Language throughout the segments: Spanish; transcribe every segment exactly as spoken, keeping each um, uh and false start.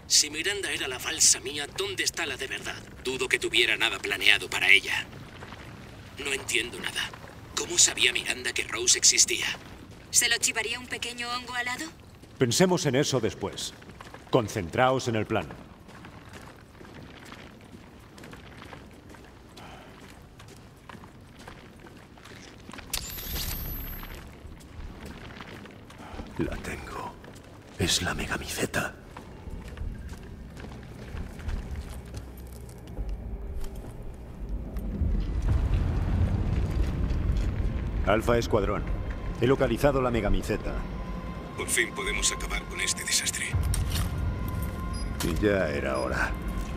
Si Miranda era la falsa mía, ¿dónde está la de verdad? Dudo que tuviera nada planeado para ella. No entiendo nada. ¿Cómo sabía Miranda que Rose existía? ¿Se lo chivaría un pequeño hongo alado? Pensemos en eso después. Concentraos en el plan. La tengo. Es la megamiceta. Alfa Escuadrón. He localizado la megamiceta. Por fin podemos acabar con este desastre. Y ya era hora.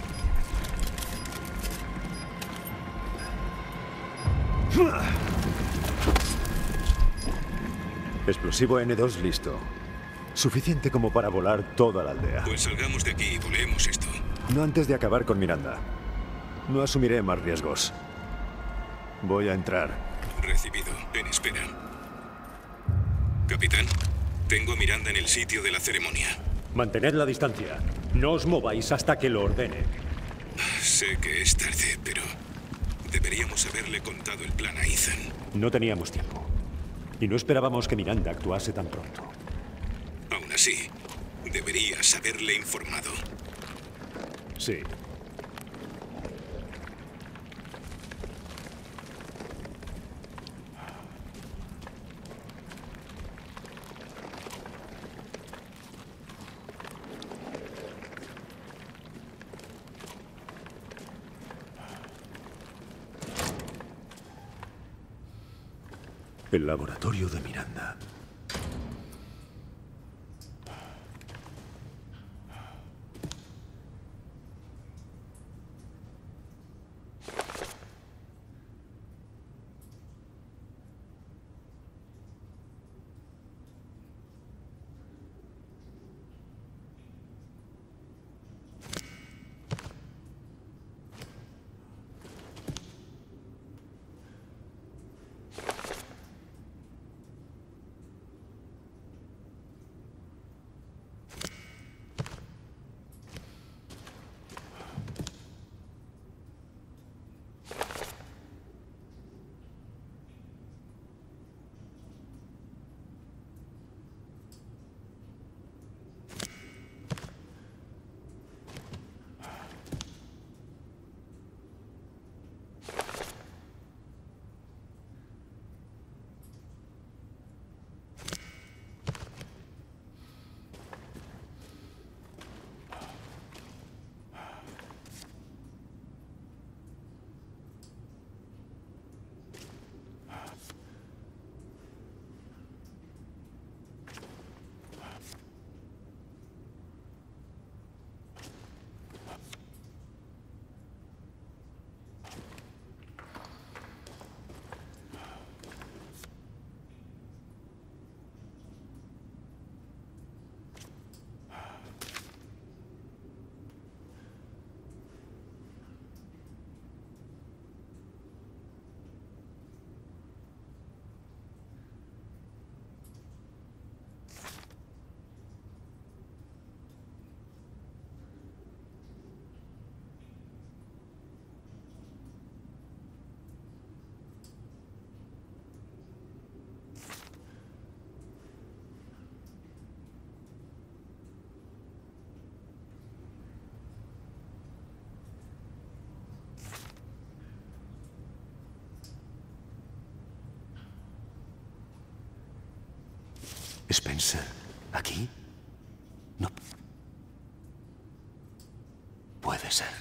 Explosivo ene dos listo. Suficiente como para volar toda la aldea. Pues salgamos de aquí y volemos esto. No antes de acabar con Miranda. No asumiré más riesgos. Voy a entrar. Recibido. En espera. Capitán, tengo a Miranda en el sitio de la ceremonia. Mantened la distancia. No os mováis hasta que lo ordene. Sé que es tarde, pero deberíamos haberle contado el plan a Ethan. No teníamos tiempo. Y no esperábamos que Miranda actuase tan pronto. Aún así, deberías haberle informado. Sí. El laboratorio de Miranda. Spencer, ¿aquí? No. Puede ser.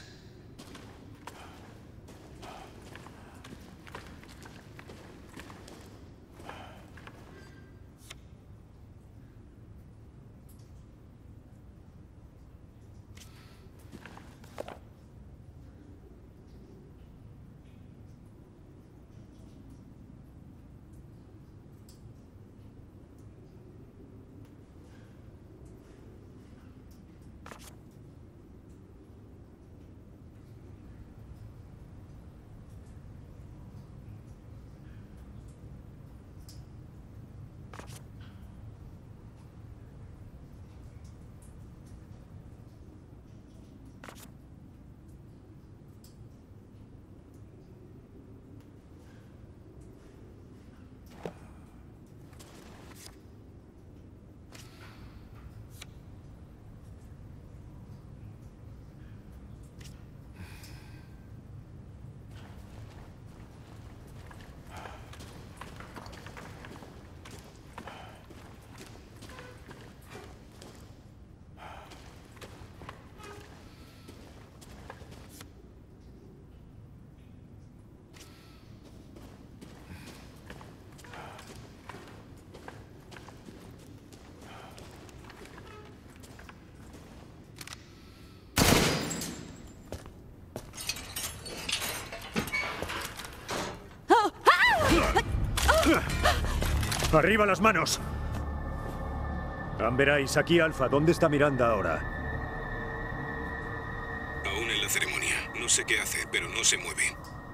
¡Arriba las manos! Amberais, aquí Alfa. ¿Dónde está Miranda ahora? Aún en la ceremonia. No sé qué hace, pero no se mueve.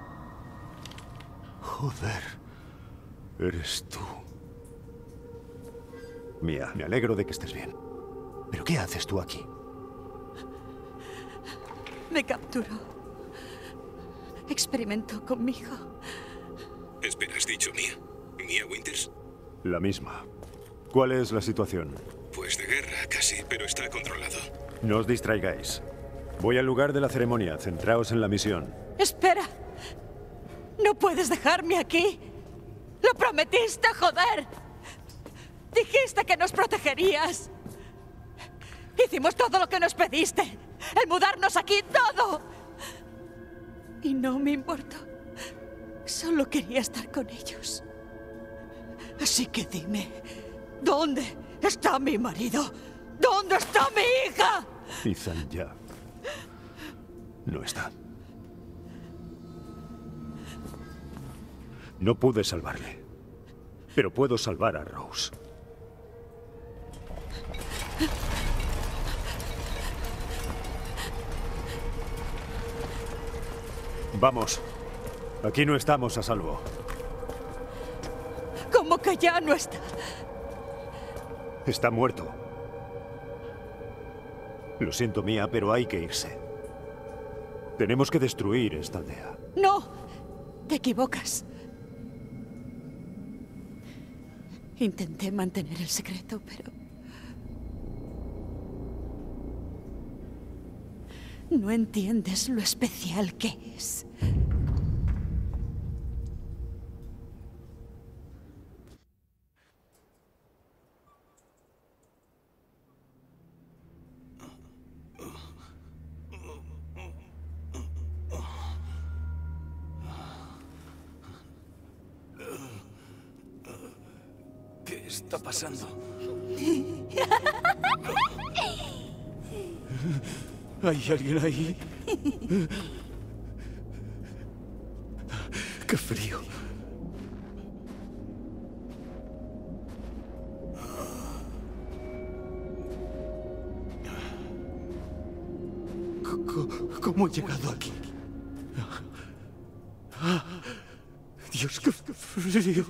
Joder. Eres tú. Mia, me alegro de que estés bien. ¿Pero qué haces tú aquí? Me capturó. Experimentó conmigo. Espera, ¿has dicho Mia? ¿Mia Winters? La misma. ¿Cuál es la situación? Pues de guerra, casi, pero está controlado. No os distraigáis. Voy al lugar de la ceremonia. Centraos en la misión. ¡Espera! ¡No puedes dejarme aquí! ¡Lo prometiste, joder! Dijiste que nos protegerías. Hicimos todo lo que nos pediste. El mudarnos aquí, todo. Y no me importó. Solo quería estar con ellos. Así que dime, ¿dónde está mi marido? ¿Dónde está mi hija? Ethan ya no está. No pude salvarle, pero puedo salvar a Rose. Vamos. Aquí no estamos a salvo. ¿Cómo que ya no está? Está muerto. Lo siento, Mia, pero hay que irse. Tenemos que destruir esta aldea. No, te equivocas. Intenté mantener el secreto, pero... no entiendes lo especial que es. ¿Qué está pasando? ¿Hay alguien ahí? ¡Qué frío! ¿Cómo he llegado aquí? Dios, qué frío.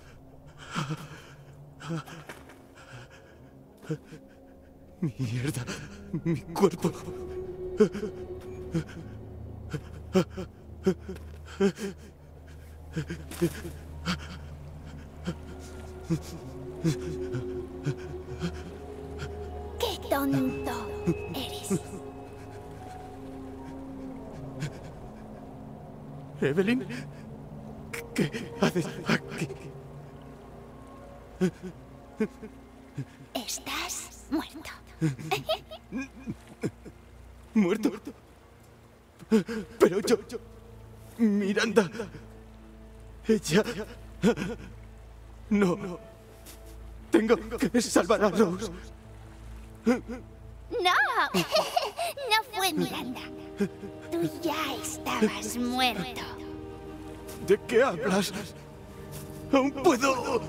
Mierda, mi cuerpo. ¡Qué tonto eres! Evelyn, ¿qué haces aquí? Estás muerto. ¿Muerto? Pero yo... Miranda... Ella... No... Tengo que salvar a Rose. ¡No! No fue Miranda. Tú ya estabas muerto. ¿De qué hablas? ¡Aún puedo!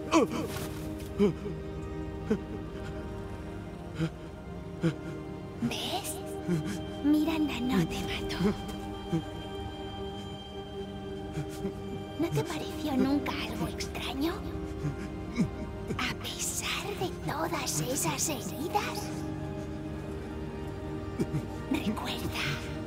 ¿Ves? Miranda no te mató. ¿No te pareció nunca algo extraño? A pesar de todas esas heridas. Recuerda.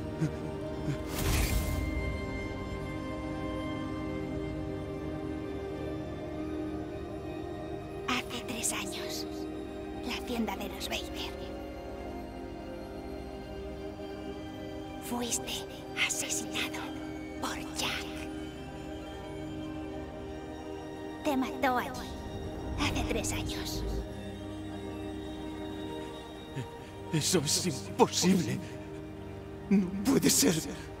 Hace tres años, la hacienda de los Baker. Fuiste asesinado por Jack. Te mató allí, hace tres años. Eso es imposible. No puede ser.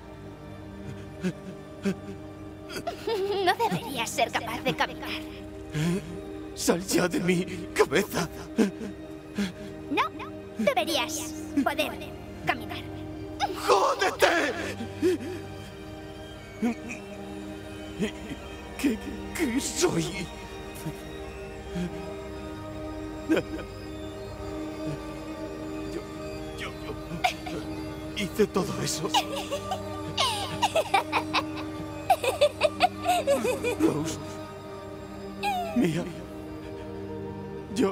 No deberías ser capaz de caminar. ¡Sal ya de mi cabeza! No, deberías poder caminar. ¡Jódete! ¿Qué, qué soy? Yo... Yo... Hice todo eso. Rose. Mía. Yo...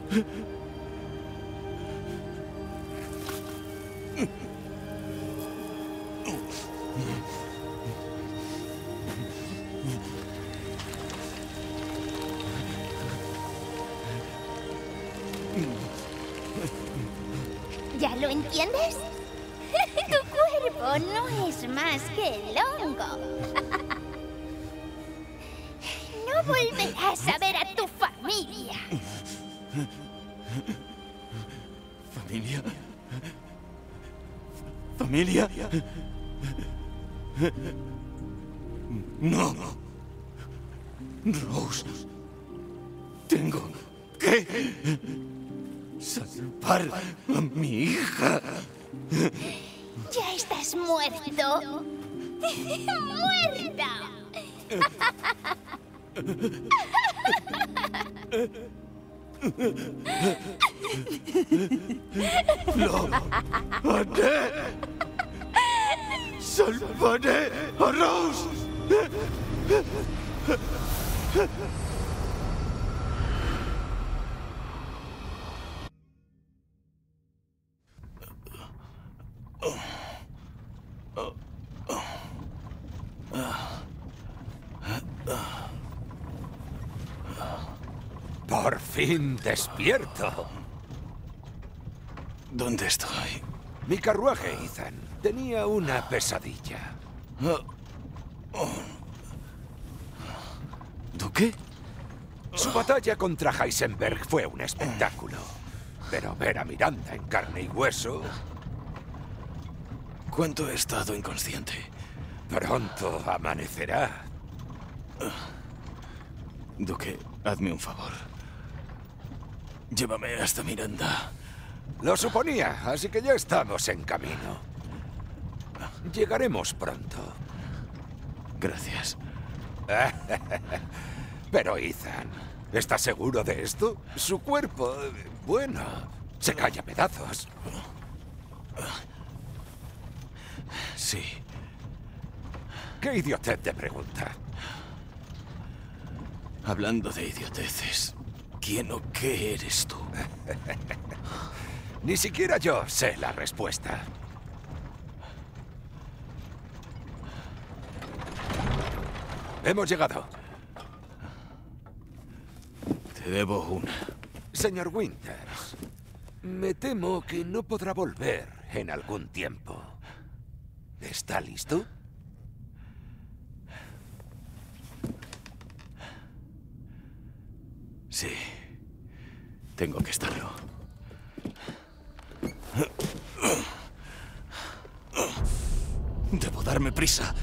¿Ya lo entiendes? Tu cuerpo no es más que el hongo. No volverás a ver a tu familia. ¿Familia? ¿Familia? No. Rose. Tengo que salvar a mi hija. Ya estás muerto. ¡Muerta! ¡Lo haré! ¡Salvaré a Rose! Por fin despierto. ¿Dónde estoy? Mi carruaje, Ethan. Tenía una pesadilla. ¿Duque? Su batalla contra Heisenberg fue un espectáculo. Pero ver a Miranda en carne y hueso... ¿Cuánto he estado inconsciente? Pronto amanecerá. Duque, hazme un favor. Llévame hasta Miranda. Lo suponía, así que ya estamos en camino. Llegaremos pronto. Gracias. Pero Ethan, ¿estás seguro de esto? Su cuerpo, bueno, se cae a pedazos. Sí. ¿Qué idiotez te pregunta? Hablando de idioteces, ¿quién o qué eres tú? Ni siquiera yo sé la respuesta. Hemos llegado. Te debo una. Señor Winters, me temo que no podrá volver en algún tiempo. ¿Está listo? Sí. Tengo que estarlo. Debo darme prisa.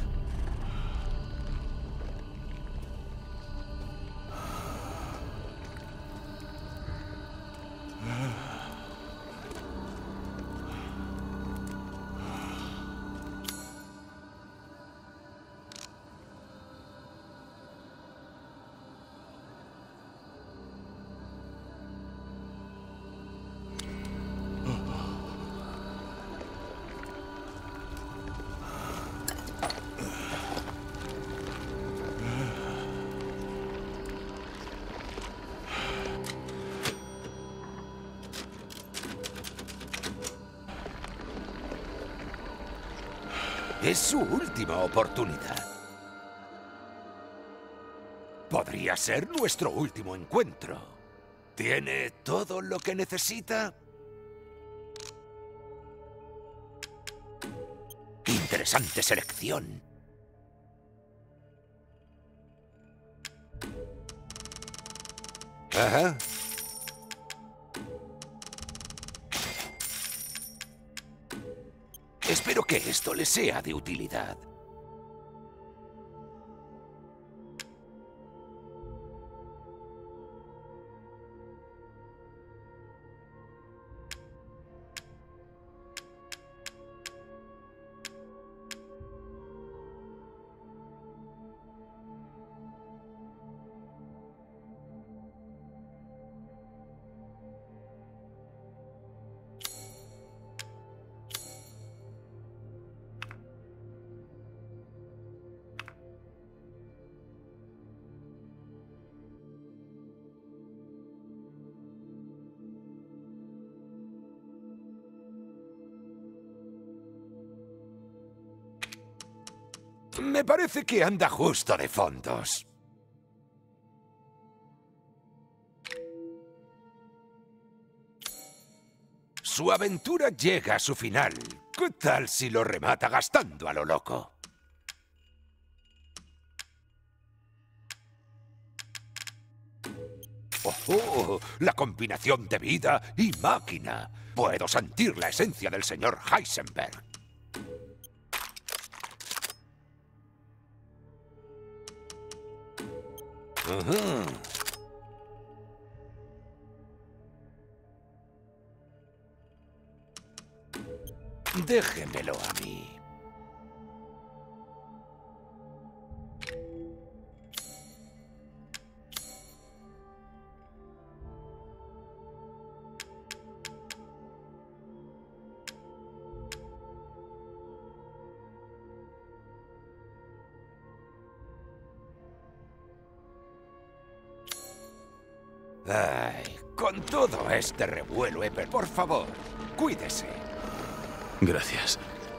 Es su última oportunidad. Podría ser nuestro último encuentro. ¿Tiene todo lo que necesita? Interesante selección. Ajá. Espero que esto le sea de utilidad. Me parece que anda justo de fondos. Su aventura llega a su final. ¿Qué tal si lo remata gastando a lo loco? ¡Oh, oh! La combinación de vida y máquina. Puedo sentir la esencia del señor Heisenberg. Ajá. Déjemelo a mí. Ay, con todo este revuelo, Eper, por favor, cuídese. Gracias.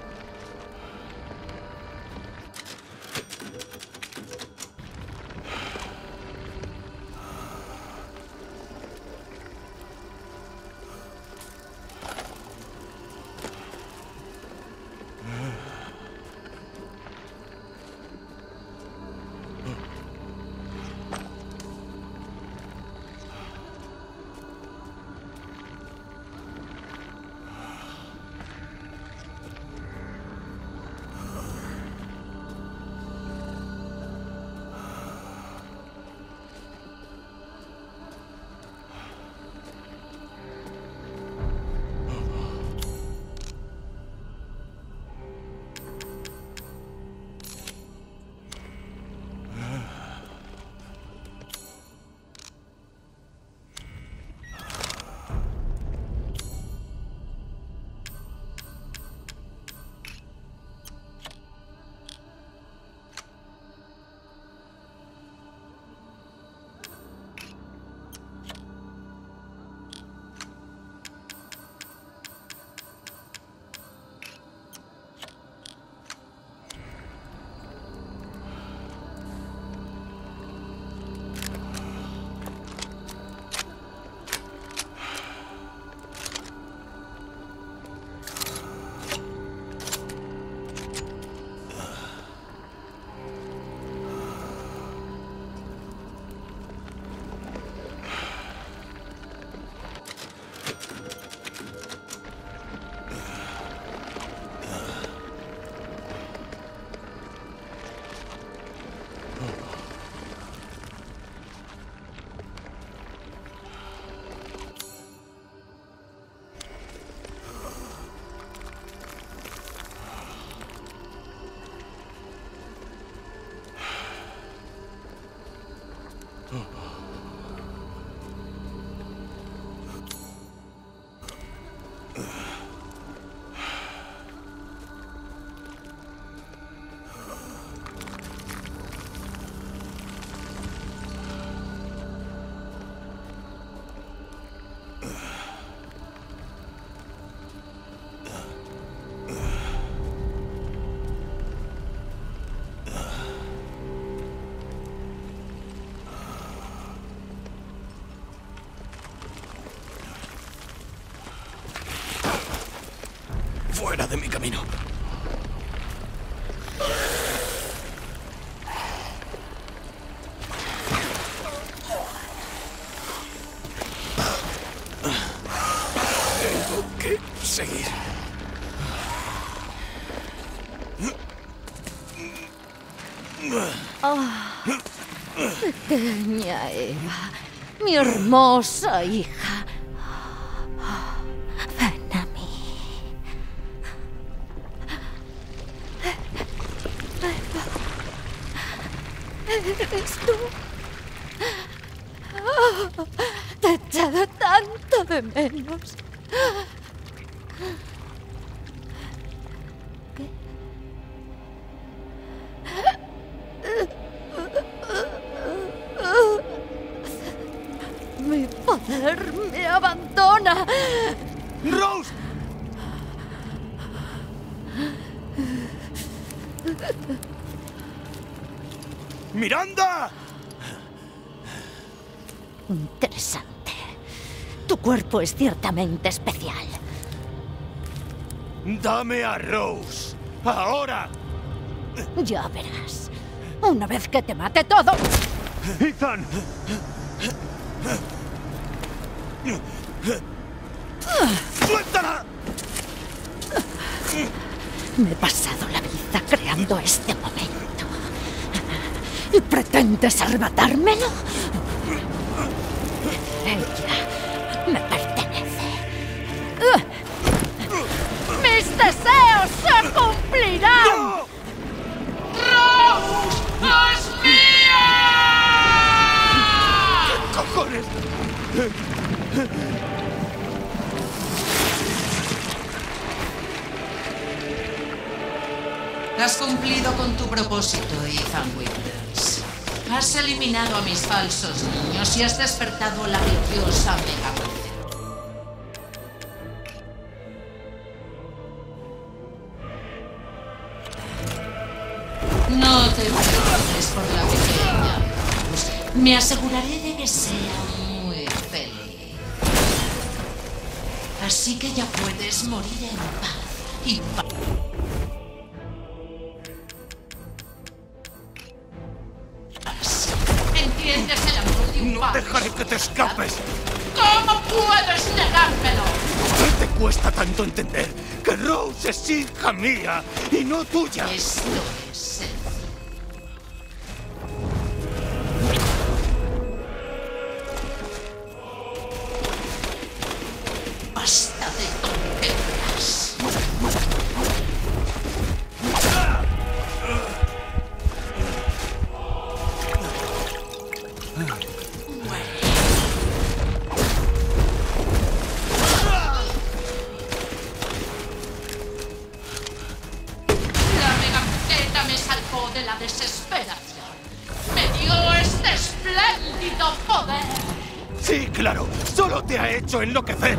Fuera de mi camino. Tengo que seguir. Oh, pequeña Eva, mi hermosa hija. Ven a mí. Eva, ¿eres tú? Oh, te he echado tanto de menos. Mi poder me abandona. ¡Rose! ¡Miranda! Interesante. Tu cuerpo es ciertamente especial. ¡Dame a Rose! ¡Ahora! Ya verás. Una vez que te mate todo... ¡Ethan! ¡Suéltala! Me he pasado la vida creando este momento. ¿Y pretendes arrebatármelo? Ella me pertenece. ¡Mis deseos se cumplirán! ¡No! ¡Rose es mía! ¿Qué cojones? Has cumplido con tu propósito, Ethan Winters. Has eliminado a mis falsos niños y has despertado a la gloriosa Mega Winters. No te preocupes por la pequeña. Pues me aseguraré de que sea muy feliz. Así que ya puedes morir en paz y paz. ¿Entiendes el amor de un ¡No padre? dejaré que te escapes! ¿Cómo puedes negármelo? ¿Qué te cuesta tanto entender que Rose es hija mía y no tuya? Esto es sencillo. Basta de tonterías. La Megamuqueta me salvó de la desesperación. Me dio este espléndido poder. Sí, claro. Solo te ha hecho enloquecer.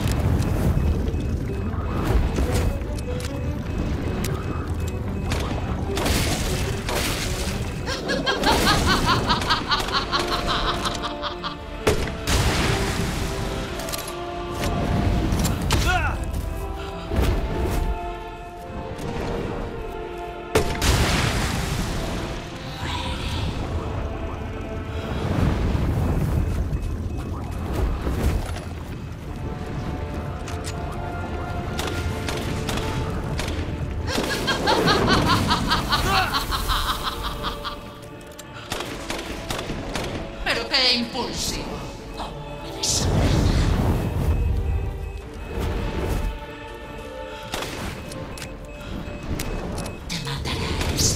Pero qué impulsivo. ¿Cómo me desagrada? Te matarás.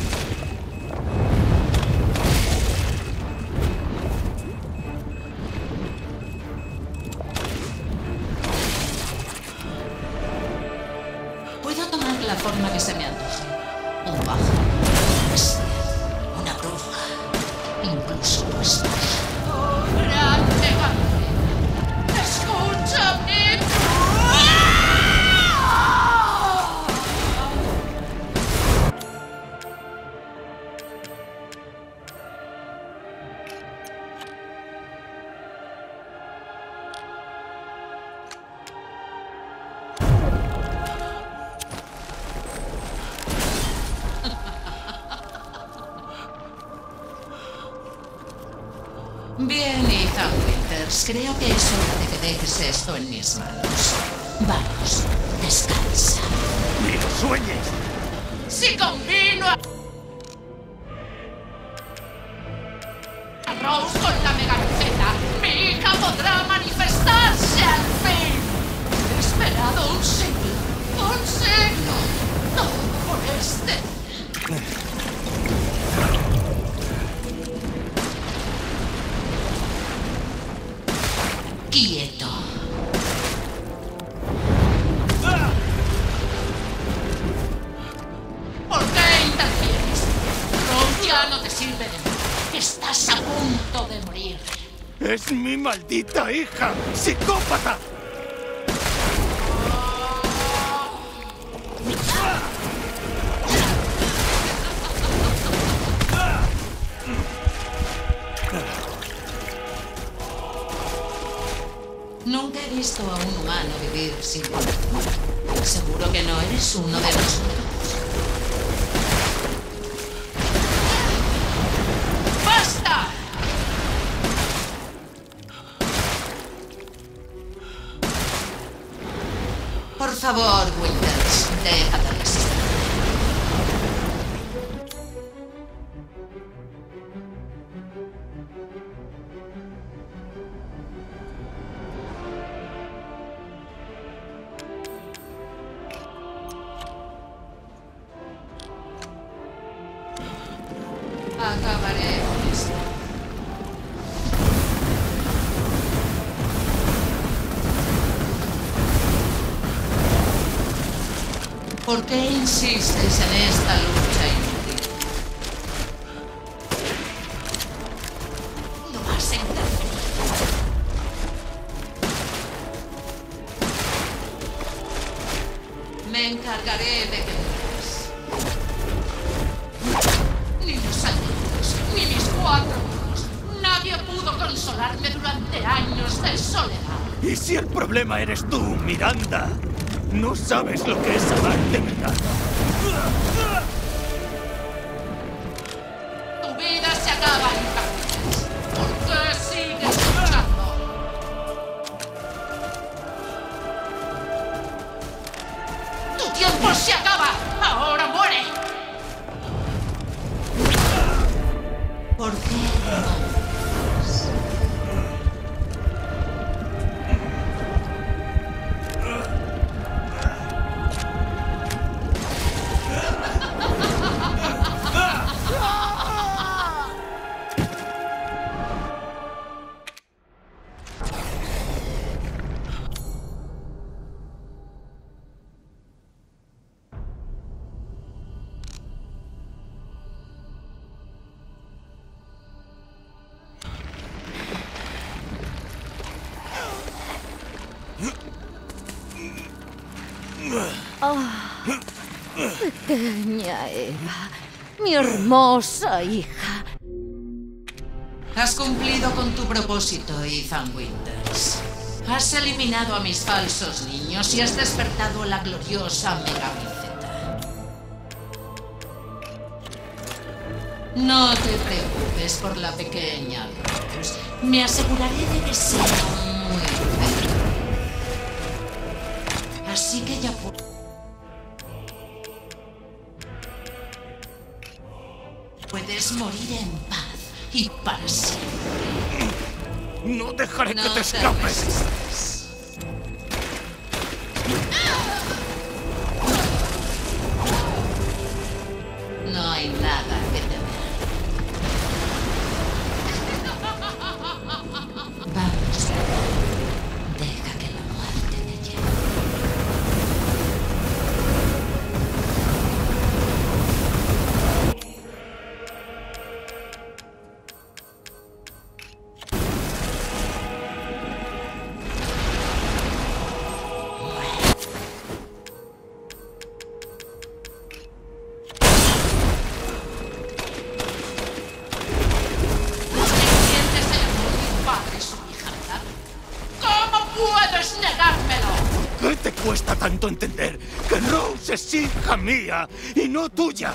Puedo tomar la forma que se me antoje. Un pájaro, una bestia, una bruja, incluso tu esposa. ¡Oh, grande Gabriela! ¡Escúchame! Bien, Ethan Winters, creo que es hora de que dejes esto en mis manos. Vamos, descansa. ¡Ni lo sueñes! Si combino a Rose con la Megamuqueta, mi hija podrá manifestarse al fin. He esperado un siglo, un siglo, todo por este. Quieto. ¿Por qué interfieres? Rose ya no te sirve de nada. Estás a punto de morir. ¡Es mi maldita hija! ¡Psicópata! Nunca he visto a un humano vivir sin poder. Seguro que no eres uno de nosotros. ¡Basta! Por favor, Winters, deja de resistir. Acabaré con esto. ¿Por qué insistes en esta lucha inútil? Lo has entendido. Me encargaré de que mueras. Ni los aldeanos, ni mis cuatro hijos. Nadie pudo consolarme durante años de soledad. ¿Y si el problema eres tú, Miranda? No sabes lo que es amar de verdad. Tu vida se acaba en Carnitas. ¿Por qué sigues luchando? ¡Tu tiempo se acaba! ¡Ahora muere! ¿Por qué no? Oh, pequeña Eva, mi hermosa hija. Has cumplido con tu propósito, Ethan Winters. Has eliminado a mis falsos niños y has despertado a la gloriosa Megamiceta. No te preocupes por la pequeña Rose. Me aseguraré de que sea muy feliz. Así que ya puedo... Puedes morir en paz y para siempre. No dejaré No que te te escapes. resistas. No hay nada que temer. Vamos. Deja que la muerte te lleve. ¿Qué te cuesta tanto entender que Rose es hija mía y no tuya?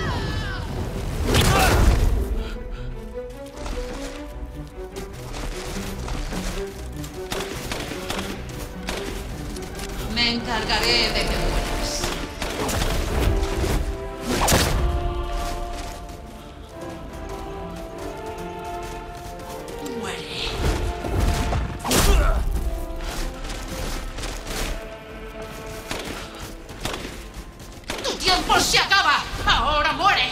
Me encargaré de que mueras. Muere. ¡Tu tiempo se acaba! ¡Ahora muere!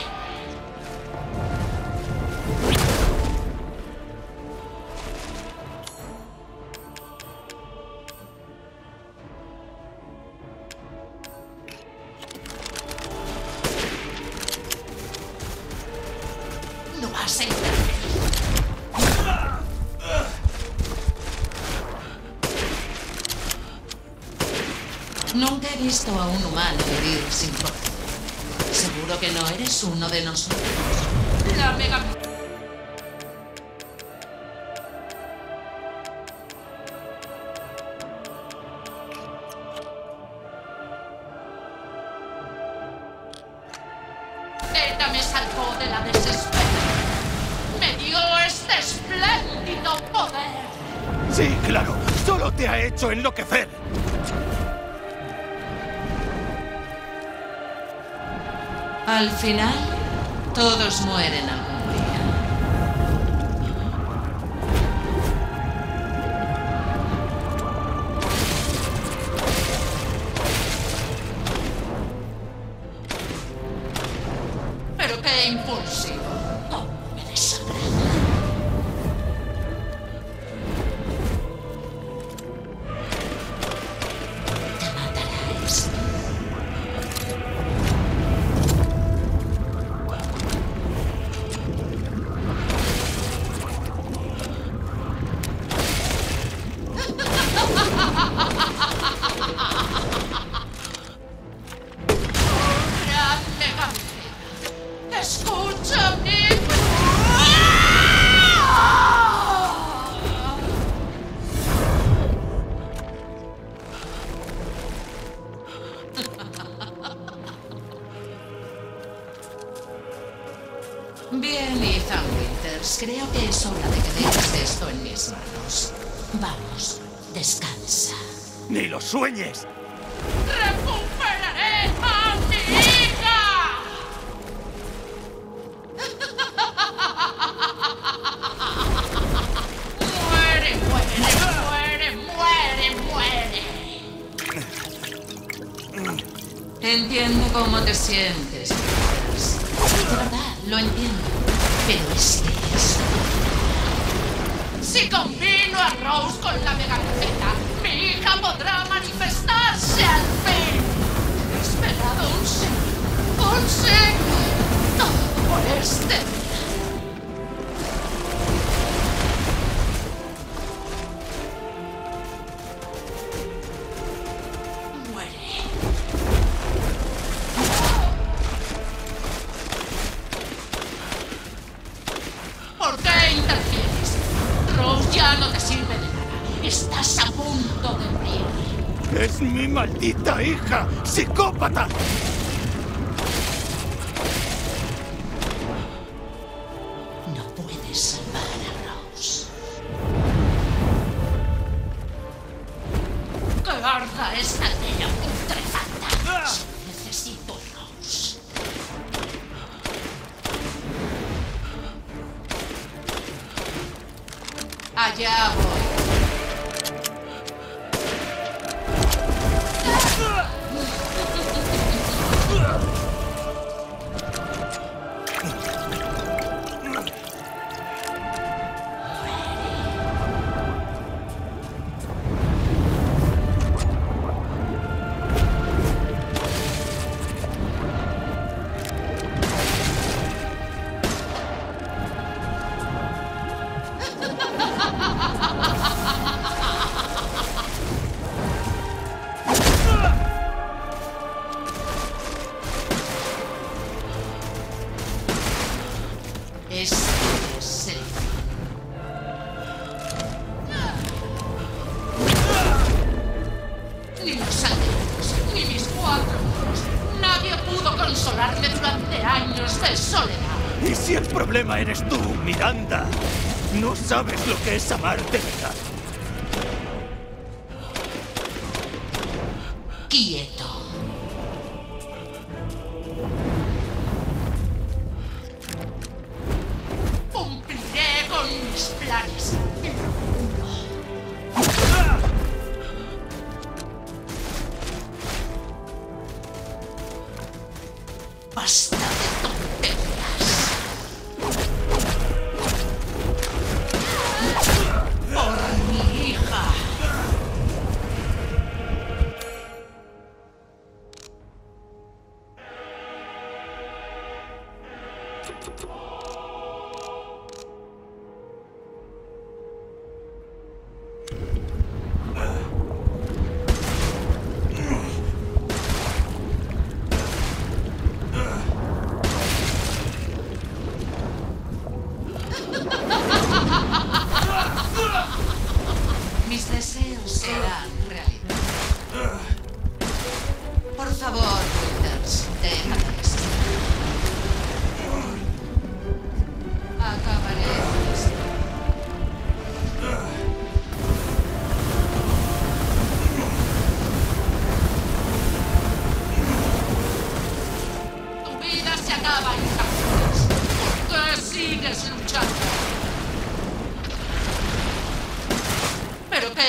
Lo vas a entender. Nunca he visto a un humano vivir sin poder. Seguro que no eres uno de nosotros. La mega... de la desesperación. Me dio este espléndido poder. Sí, claro. Solo te ha hecho enloquecer. Al final, todos mueren algún día. Pero qué impulsivo. Oh, me desagrada. Te matará esto. Grande Gambetta, escúchame. Bien, Ethan Winters, creo que es hora de que dejes esto en mis manos. Vamos, descansa. ¡Ni lo sueñes! ¡Recuperaré a mi hija! ¡Muere, muere, muere, muere, muere! Entiendo cómo te sientes, Winters. De verdad, lo entiendo. Pero es que eso... Si combino a Rose con la Megaceta, mi hija podrá manifestarse al fin. He esperado un siglo, un siglo, todo por este día. Muere. ¿Por qué interfieres? Rose ya no te sirve de nada. Estás a punto de morir. ¡Es mi maldita hija! ¡Psicópata! No puedes salvar a Rose. ¡Que arda esta aldea putrefacta! Solo necesito a Rose. Allá voy. Este es el fin. Ni los aldeanos, ni mis cuatro hijos. Nadie pudo consolarme durante años de soledad. ¿Y si el problema eres tú, Miranda? No sabes lo que es amar de verdad. Quieto. Cumpliré con mis planes. Te lo juro. Basta de tonterías. Por mi hija. Mis deseos serán realidad. Por favor, Winters, déjame esto.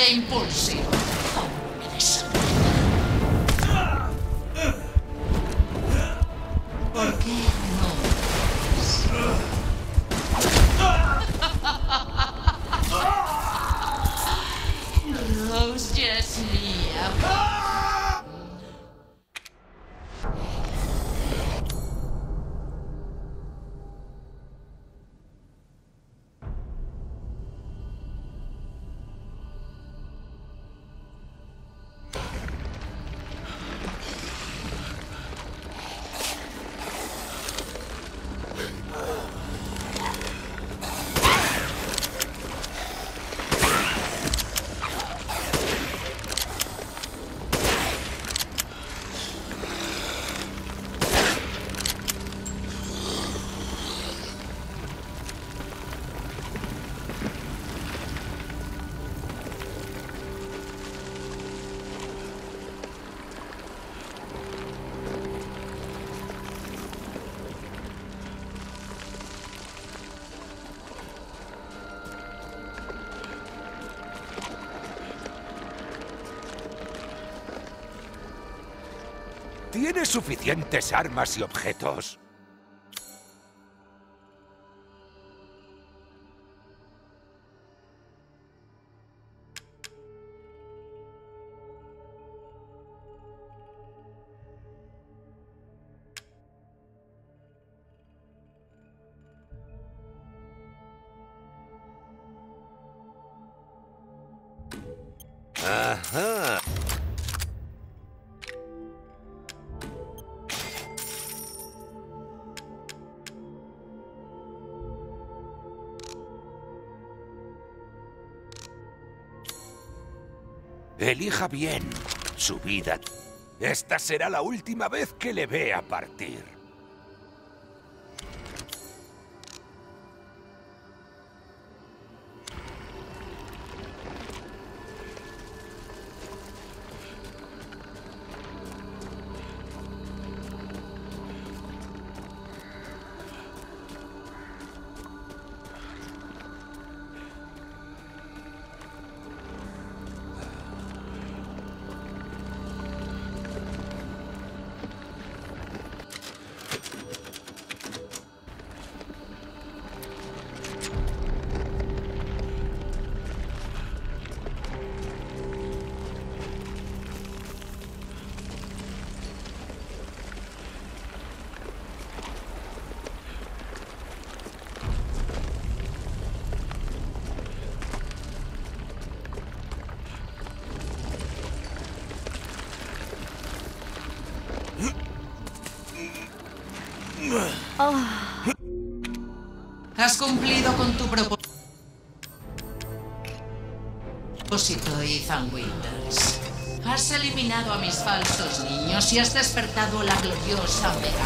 impulsivo. Hombre de sangre. ¿Por qué no? Rose ya es mía. ¿Tienes suficientes armas y objetos? Ajá. Elija bien su vida. Esta será la última vez que le vea partir. Oh. Has cumplido con tu propósito, Ethan Winters. Has eliminado a mis falsos niños y has despertado la gloriosa Omega.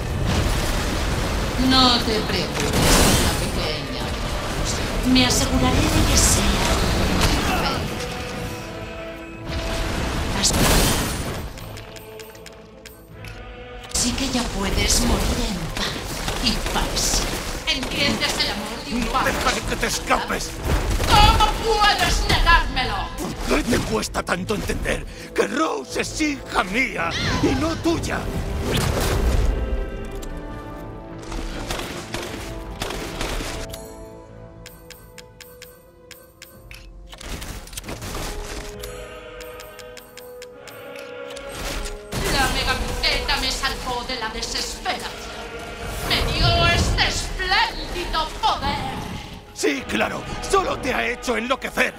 No te preocupes por la pequeña Rose. Me aseguraré de que sea muy feliz. Así que ya puedes morir en paz y paz. ¿Entiendes el amor de un padre? ¡Déjale que te escapes! ¿Cómo puedes negármelo? ¿Por qué te cuesta tanto entender que Rose es hija mía y no tuya? La megapiteta me salvó de la desesperación. Me dio este espléndido poder. Sí, claro. Solo te ha hecho enloquecer.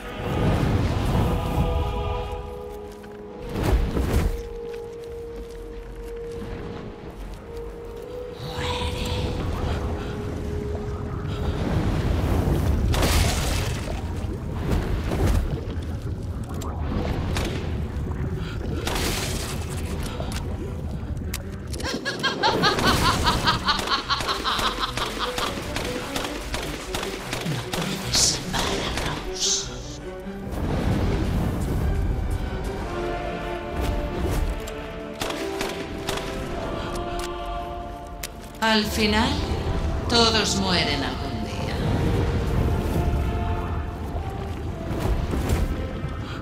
Al final, todos mueren algún día.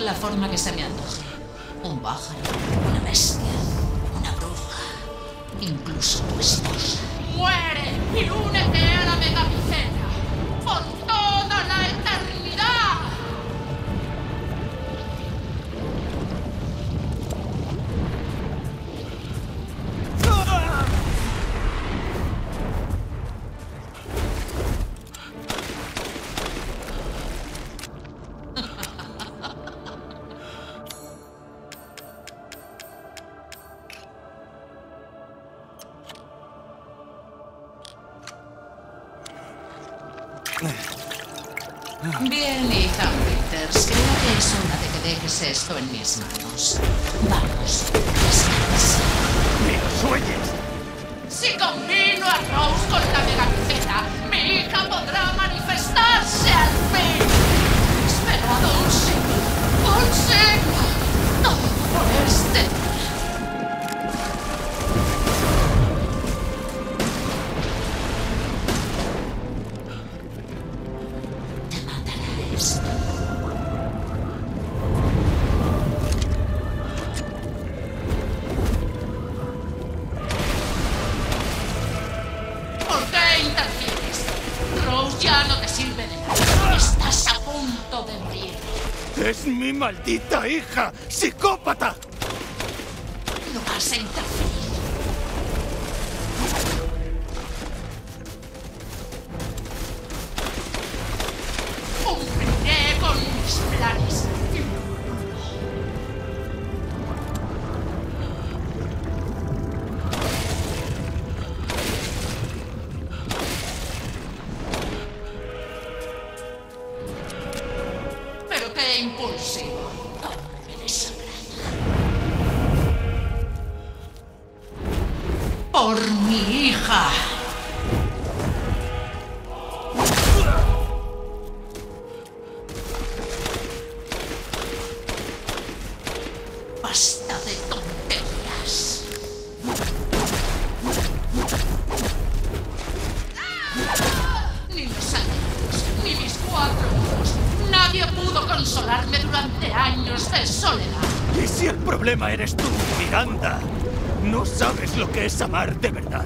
la forma que se me antoje. Un pájaro, una bestia, una bruja, incluso tu esposa. ¡Muere y únete a la megapicena! ¡Por toda la eternidad! Bien, hija Winters, creo que es hora de que dejes esto en mis manos. Vamos, descansa. ¡Ni lo sueñes! Si combino a Rose con la megapicena, mi hija podrá manifestarse al fin. He esperado un siglo, un siglo, todo por este. ¡Es mi maldita hija! ¡Psicópata! No vas a interferir. Cumpliré con mis planes. Impulsivo. Me desagrada. Por mi hija. Basta de tonterías. Ni los años, ni mis cuatro hijos. Nadie pudo consolarme durante años de soledad. ¿Y si el problema eres tú, Miranda? No sabes lo que es amar de verdad.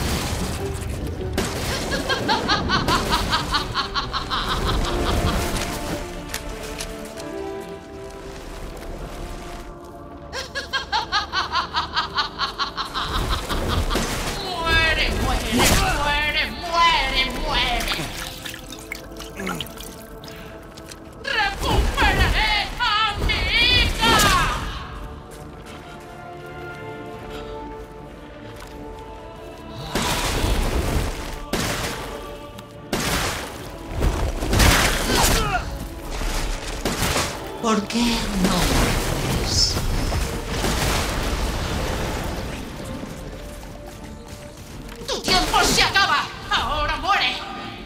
Muere, muere, muere, muere, muere. ¡Recuperaré a mi hija! ¿Por qué no mueres? ¡Tu tiempo se acaba! ¡Ahora muere!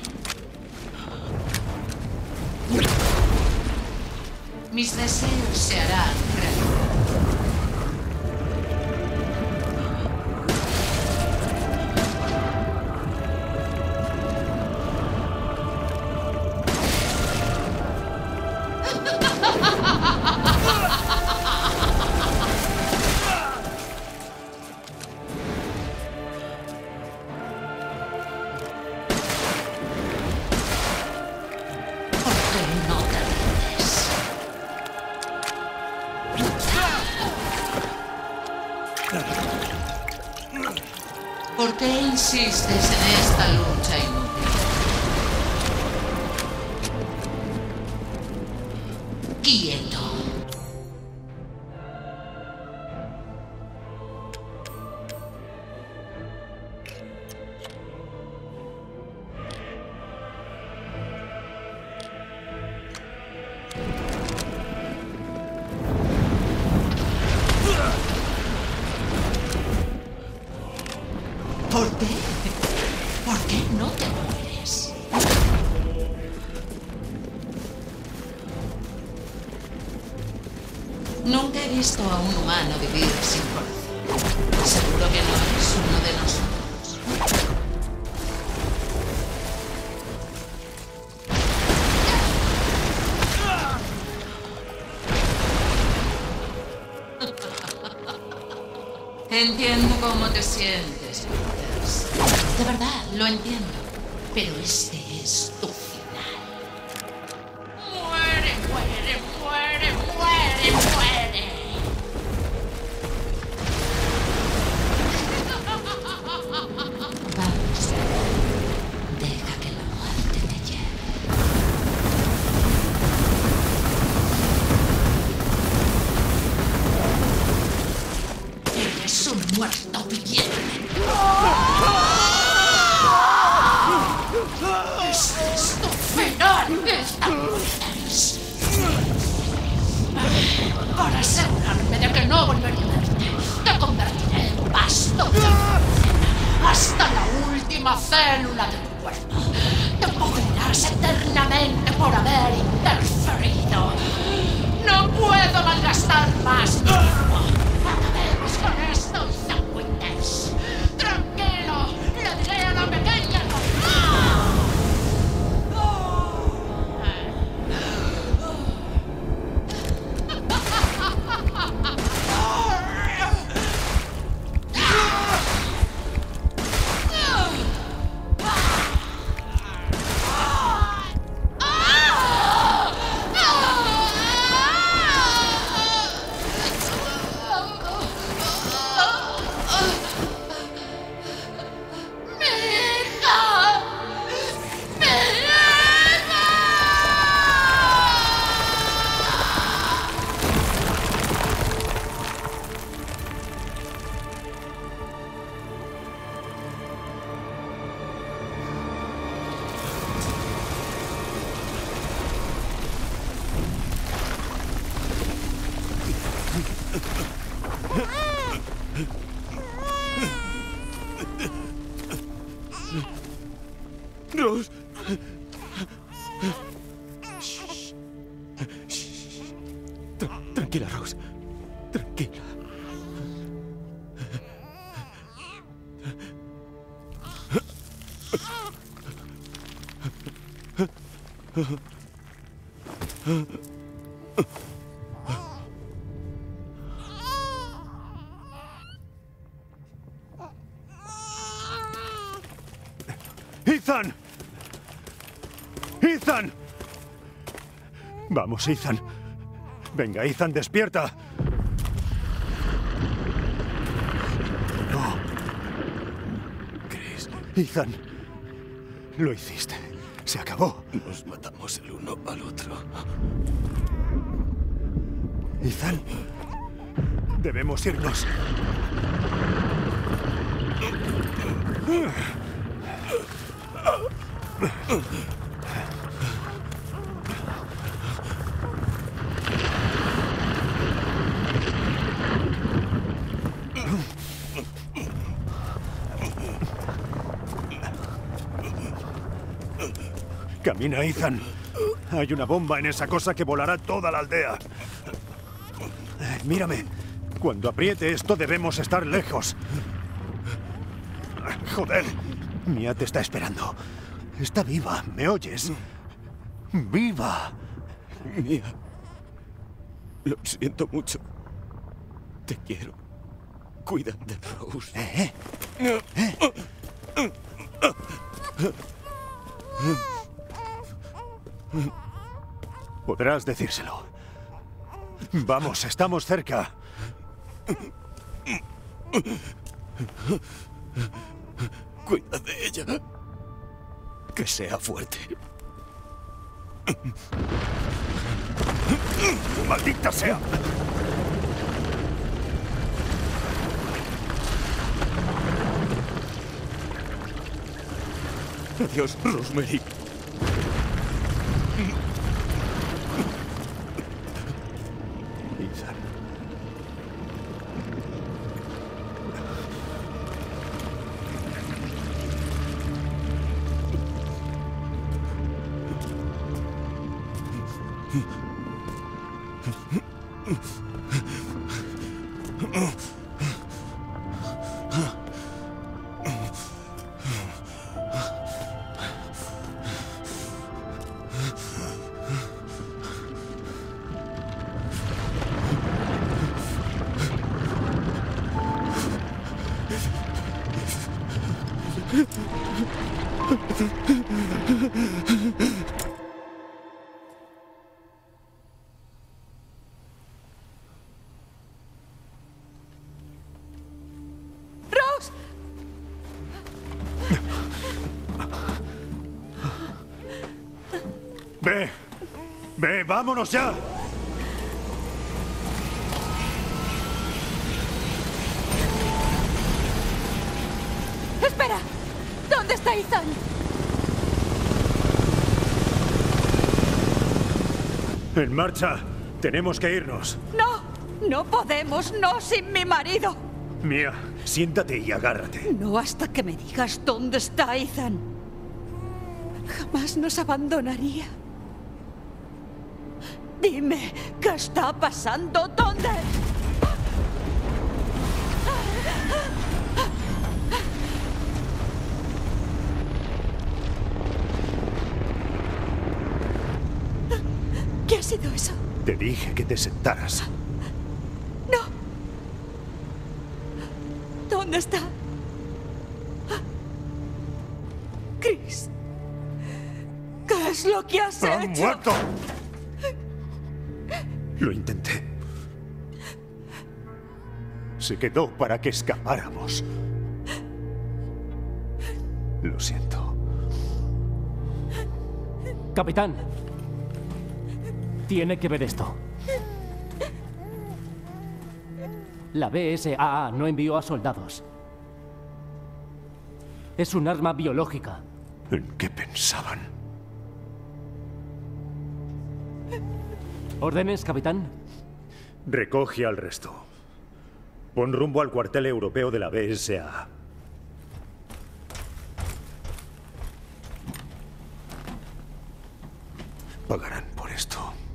Mis deseos se harán realidad. ¿Por qué insistes en esta lucha inútil? Quieto. ¿Por qué? ¿Por qué no te mueres? Nunca he visto a un humano vivir sin corazón. Seguro que no eres uno de nosotros. Entiendo cómo te sientes, Peters. De verdad, lo entiendo. Pero este es tu final. ¡Muere, muere, muere, muere, muere! Vamos. Deja que la muerte te lleve. Eres un muerto viviente. ¡Este es tu final! ¡Esta Peters! Para asegurarme de que no volveré a verte, te convertiré en pasto hasta la última célula del cuerpo. Te pudrirás eternamente por haber interferido. No puedo malgastar más tiempo. Acabemos con esto, Ethan Winters. Tranquilo, le diré a la pequeña no. Rose. Tra- tranquila, Rose. Tranquila. ¡Ethan! ¡Ethan! Vamos, Ethan. Venga, Ethan, despierta. No. Chris. Ethan. Lo hiciste. Se acabó. Nos matamos el uno al otro. Ethan. Debemos irnos. Camina, Ethan. Hay una bomba en esa cosa que volará toda la aldea. Eh, Mírame. Cuando apriete esto debemos estar lejos. Joder. Mia te está esperando. Está viva, ¿me oyes? ¡Viva! Mia. Lo siento mucho. Te quiero. Cuida de Rose. ¿Eh? ¿Eh? Podrás decírselo. Vamos, estamos cerca. Cuida de ella. Que sea fuerte. ¡Maldita sea! Adiós, Rosemary. Ethan. ¡Rose! Ve, ve, vámonos ya. ¡Espera! ¿Dónde está Ethan? En marcha. Tenemos que irnos. No, no podemos, no sin mi marido. Mia, siéntate y agárrate. No hasta que me digas dónde está Ethan. Jamás nos abandonaría. Dime, ¿qué está pasando? ¿Dónde? ¿Qué ha sido eso? Te dije que te sentaras. No. ¿Dónde está? Chris. ¿Qué es lo que has ¡Han hecho? muerto! Lo intenté. Se quedó para que escapáramos. Lo siento. Capitán. Tiene que ver esto. La B S A A no envió a soldados. Es un arma biológica. ¿En qué pensaban? ¿Órdenes, capitán? Recoge al resto. Pon rumbo al cuartel europeo de la B S A A. Pagarán por esto.